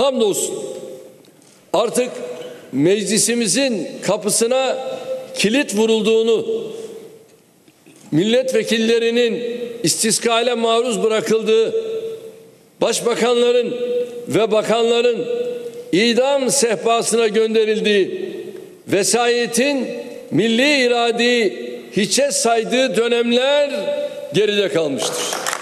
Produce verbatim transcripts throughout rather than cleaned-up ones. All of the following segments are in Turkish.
Hamdolsun artık meclisimizin kapısına kilit vurulduğunu, milletvekillerinin istiskale maruz bırakıldığı, başbakanların ve bakanların idam sehpasına gönderildiği, vesayetin milli iradeyi hiçe saydığı dönemler geride kalmıştır.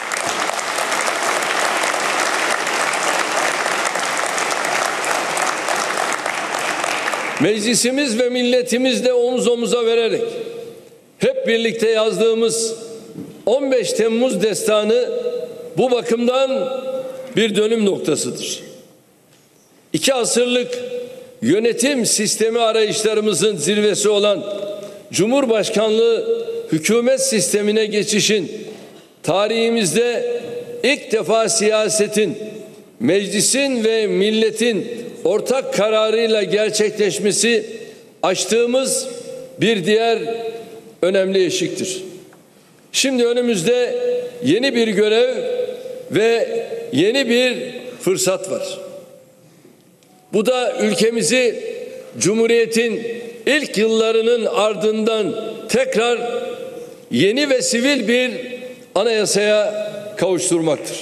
Meclisimiz ve milletimizle omuz omuza vererek hep birlikte yazdığımız on beş Temmuz destanı bu bakımdan bir dönüm noktasıdır. İki asırlık yönetim sistemi arayışlarımızın zirvesi olan Cumhurbaşkanlığı hükümet sistemine geçişin tarihimizde ilk defa siyasetin, meclisin ve milletin ortak kararıyla gerçekleşmesi açtığımız bir diğer önemli eşiktir. Şimdi önümüzde yeni bir görev ve yeni bir fırsat var. Bu da ülkemizi Cumhuriyet'in ilk yıllarının ardından tekrar yeni ve sivil bir anayasaya kavuşturmaktır.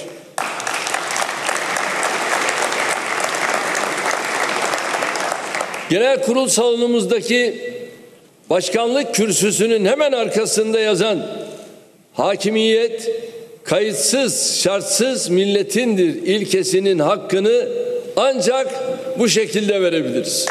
Genel kurul salonumuzdaki başkanlık kürsüsünün hemen arkasında yazan hakimiyet kayıtsız şartsız milletindir ilkesinin hakkını ancak bu şekilde verebiliriz.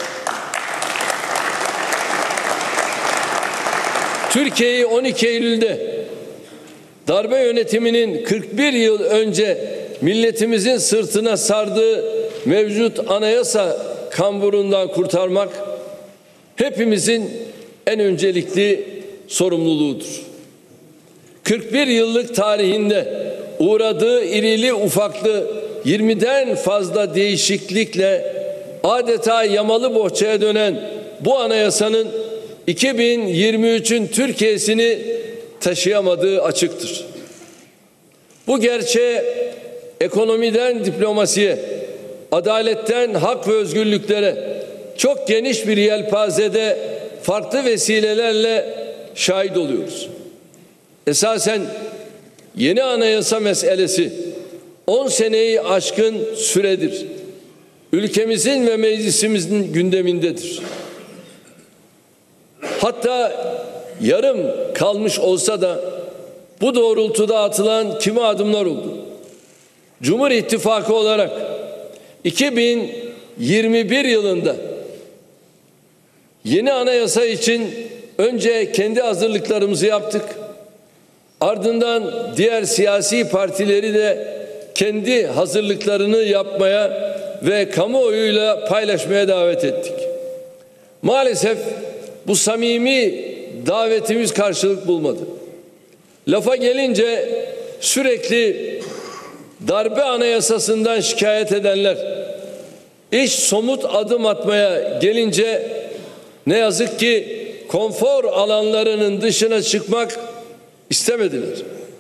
Türkiye'yi on iki Eylül'de darbe yönetiminin kırk bir yıl önce milletimizin sırtına sardığı mevcut anayasa kamburundan kurtarmak hepimizin en öncelikli sorumluluğudur. kırk bir yıllık tarihinde uğradığı irili ufaklı yirmiden fazla değişiklikle adeta yamalı bohçaya dönen bu anayasanın iki bin yirmi üçün Türkiye'sini taşıyamadığı açıktır. Bu gerçeğe ekonomiden diplomasiye, adaletten hak ve özgürlüklere çok geniş bir yelpazede farklı vesilelerle şahit oluyoruz. Esasen yeni anayasa meselesi on seneyi aşkın süredir ülkemizin ve meclisimizin gündemindedir. Hatta yarım kalmış olsa da bu doğrultuda atılan kimi adımlar oldu. Cumhur İttifakı olarak iki bin yirmi bir yılında yeni anayasa için önce kendi hazırlıklarımızı yaptık. Ardından diğer siyasi partileri de kendi hazırlıklarını yapmaya ve kamuoyuyla paylaşmaya davet ettik. Maalesef bu samimi davetimiz karşılık bulmadı. Lafa gelince sürekli darbe anayasasından şikayet edenler, iş somut adım atmaya gelince ne yazık ki konfor alanlarının dışına çıkmak istemediler.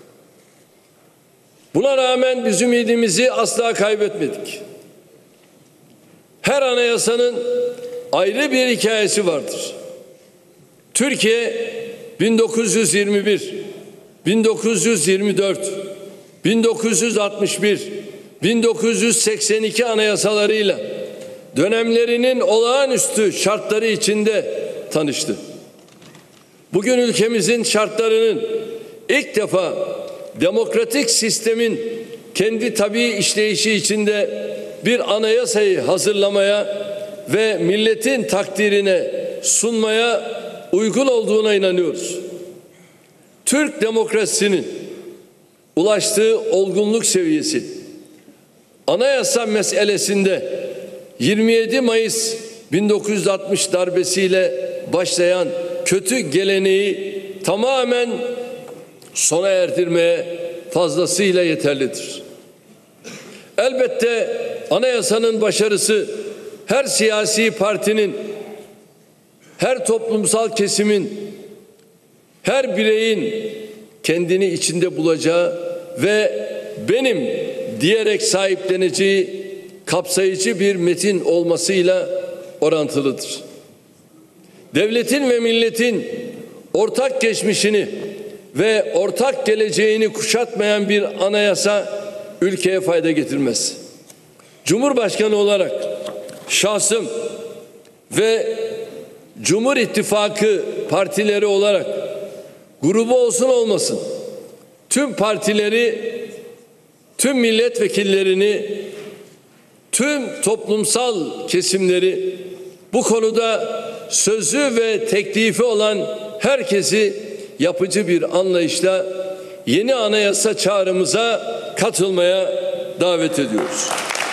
Buna rağmen biz ümidimizi asla kaybetmedik. Her anayasanın ayrı bir hikayesi vardır. Türkiye bin dokuz yüz yirmi bir, bin dokuz yüz yirmi dört, bin dokuz yüz altmış bir, bin dokuz yüz seksen iki anayasalarıyla dönemlerinin olağanüstü şartları içinde tanıştı. Bugün ülkemizin şartlarının ilk defa demokratik sistemin kendi tabii işleyişi içinde bir anayasayı hazırlamaya ve milletin takdirine sunmaya uygun olduğuna inanıyoruz. Türk demokrasisinin ulaştığı olgunluk seviyesi, anayasa meselesinde yirmi yedi Mayıs bin dokuz yüz altmış darbesiyle başlayan kötü geleneği tamamen sona erdirmeye fazlasıyla yeterlidir. Elbette anayasanın başarısı her siyasi partinin, her toplumsal kesimin, her bireyin kendini içinde bulacağı ve benim diyerek sahipleneceği kapsayıcı bir metin olmasıyla orantılıdır. Devletin ve milletin ortak geçmişini ve ortak geleceğini kuşatmayan bir anayasa ülkeye fayda getirmez. Cumhurbaşkanı olarak şahsım ve Cumhur İttifakı partileri olarak grubu olsun olmasın tüm partileri, tüm milletvekillerini, tüm toplumsal kesimleri, bu konuda sözü ve teklifi olan herkesi yapıcı bir anlayışla yeni anayasa çağrımıza katılmaya davet ediyoruz.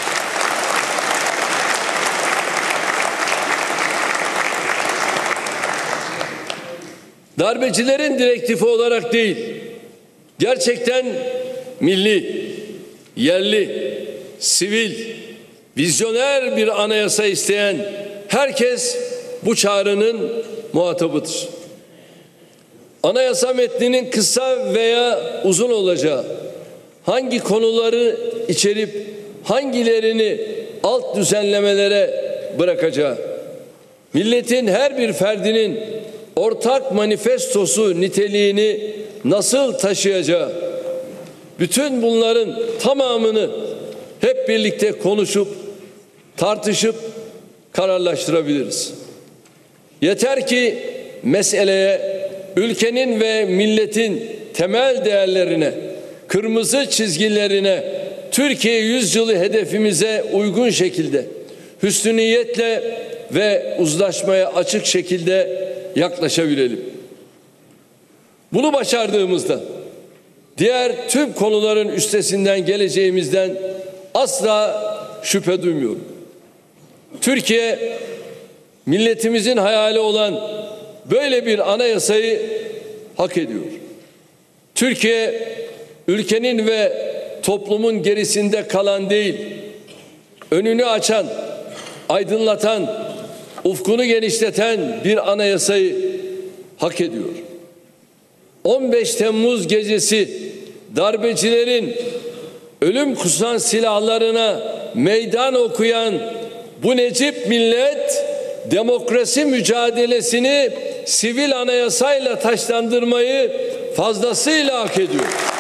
Darbecilerin direktifi olarak değil, gerçekten milli, yerli, sivil, vizyoner bir anayasa isteyen herkes bu çağrının muhatabıdır. Anayasa metninin kısa veya uzun olacağı, hangi konuları içerip hangilerini alt düzenlemelere bırakacağı, milletin her bir ferdinin ortak manifestosu niteliğini nasıl taşıyacağı, bütün bunların tamamını hep birlikte konuşup, tartışıp kararlaştırabiliriz. Yeter ki meseleye, ülkenin ve milletin temel değerlerine, kırmızı çizgilerine, Türkiye yüzyılı hedefimize uygun şekilde, hüsnü niyetle ve uzlaşmaya açık şekilde yaklaşabilelim. Bunu başardığımızda diğer tüm konuların üstesinden geleceğimizden asla şüphe duymuyorum. Türkiye, milletimizin hayali olan böyle bir anayasayı hak ediyor. Türkiye, ülkenin ve toplumun gerisinde kalan değil, önünü açan, aydınlatan, ufkunu genişleten bir anayasayı hak ediyor. on beş Temmuz gecesi darbecilerin ölüm kusan silahlarına meydan okuyan bu necip millet demokrasi mücadelesini sivil anayasayla taçlandırmayı fazlasıyla hak ediyor.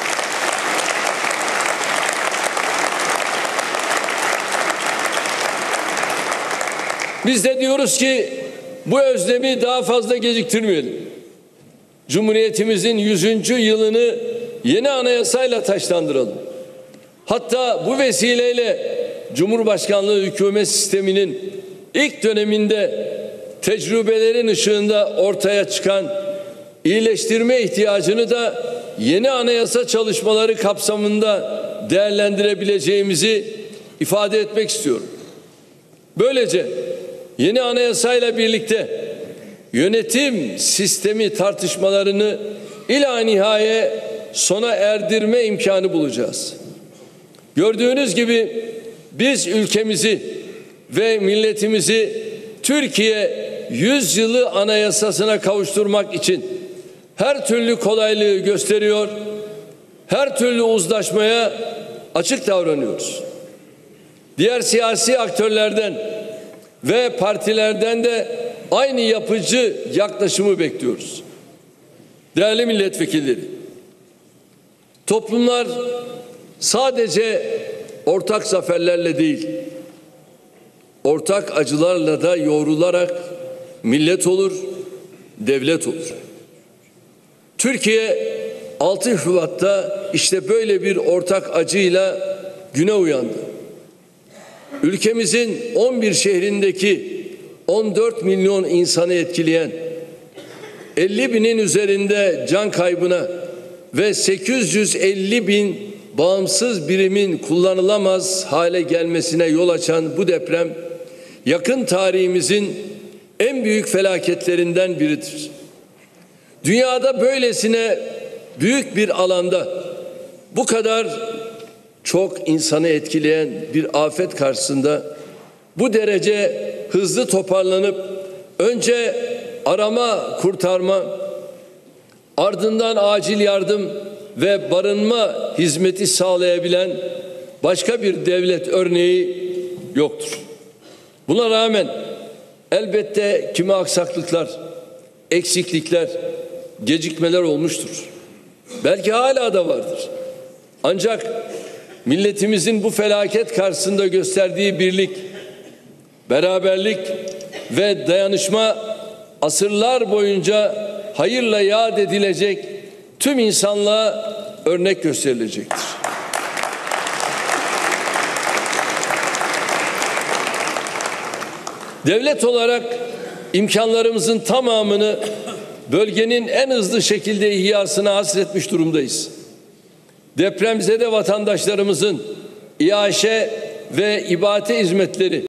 Biz de diyoruz ki bu özlemi daha fazla geciktirmeyelim. Cumhuriyetimizin yüzüncü yılını yeni anayasayla taçlandıralım. Hatta bu vesileyle Cumhurbaşkanlığı hükümet sisteminin ilk döneminde tecrübelerin ışığında ortaya çıkan iyileştirme ihtiyacını da yeni anayasa çalışmaları kapsamında değerlendirebileceğimizi ifade etmek istiyorum. Böylece yeni anayasayla birlikte yönetim sistemi tartışmalarını ila nihaye sona erdirme imkanı bulacağız. Gördüğünüz gibi biz ülkemizi ve milletimizi Türkiye yüzyılı anayasasına kavuşturmak için her türlü kolaylığı gösteriyor, her türlü uzlaşmaya açık davranıyoruz. Diğer siyasi aktörlerden ve partilerden de aynı yapıcı yaklaşımı bekliyoruz. Değerli milletvekilleri, toplumlar sadece ortak zaferlerle değil, ortak acılarla da yoğrularak millet olur, devlet olur. Türkiye altı Şubat'ta işte böyle bir ortak acıyla güne uyandı. Ülkemizin on bir şehrindeki on dört milyon insanı etkileyen, elli binin üzerinde can kaybına ve sekiz yüz elli bin bağımsız birimin kullanılamaz hale gelmesine yol açan bu deprem, yakın tarihimizin en büyük felaketlerinden biridir. Dünyada böylesine büyük bir alanda bu kadar çok insanı etkileyen bir afet karşısında bu derece hızlı toparlanıp önce arama, kurtarma, ardından acil yardım ve barınma hizmeti sağlayabilen başka bir devlet örneği yoktur. Buna rağmen elbette kimi aksaklıklar, eksiklikler, gecikmeler olmuştur. Belki hala da vardır. Ancak milletimizin bu felaket karşısında gösterdiği birlik, beraberlik ve dayanışma asırlar boyunca hayırla yad edilecek, tüm insanlığa örnek gösterilecektir. Devlet olarak imkanlarımızın tamamını bölgenin en hızlı şekilde ihyasına hasretmiş durumdayız. Depremzede vatandaşlarımızın iaşe ve ibate hizmetleri